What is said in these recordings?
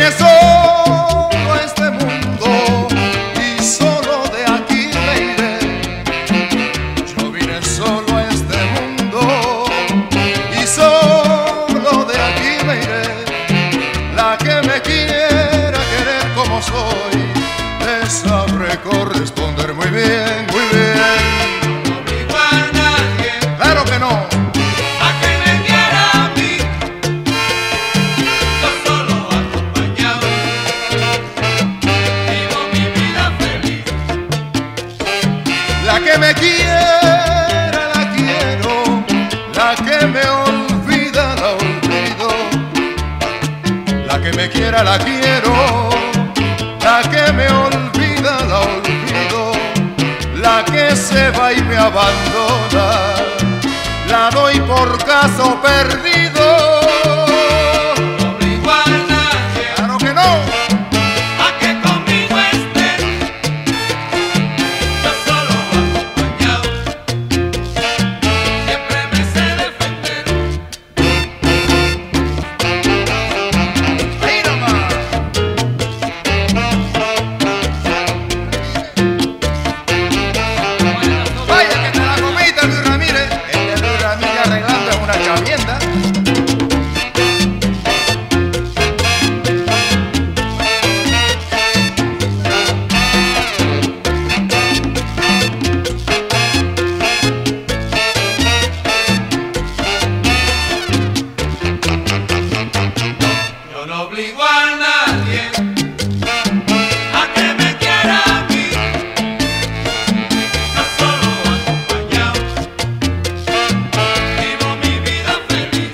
vine solo a este mundo y solo de aquí me iré. Yo vine solo a este mundo y solo de aquí me iré. La que me quiera querer como soy, te sabré corresponder muy bien, muy bien. No obligo a nadie, Claro que no. a que me quiera a mí. Yo solo acompañado vivo mi vida feliz. La que me quiera la quiero, la que me olvida la olvido. La que me quiera la quiero, la que me olvida la olvido. La que se va y me abandona, la doy por caso perdido. No obligo a nadie, Claro que no. a que conmigo esté. Yo solo acompañado siempre me sé defender. Ahí nomás. Vaya que te la comiste, Luis Ramírez. Luis Ramírez arreglando en una chavienda. Yo no obligo a nadie a que me quiera a mí. Yo solo acompañado vivo mi vida feliz.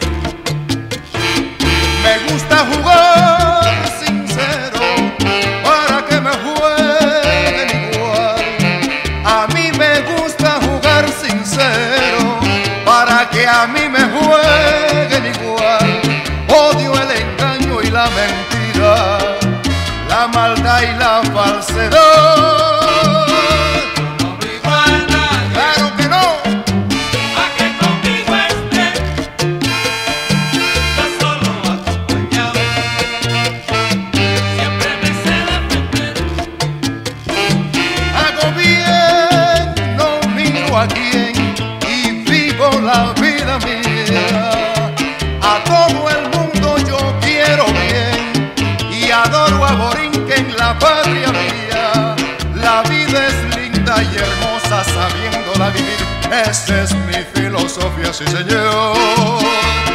Me gusta jugar sincero para que me jueguen igual. A mí me gusta jugar sincero para que a mí me jueguen igual. Odio el engaño y la mentira, la maldad y la falsedad. No obligo a nadie Claro que no. a que conmigo esté. Yo solo acompañado siempre me sé defender. Hago bien, no miro a quién y vivo la vida mía. A todo el mundo yo quiero bien y adoro a Borinquen, la patria mía. La vida es linda y hermosa sabiéndola vivir. Esa es mi filosofía, sí señor.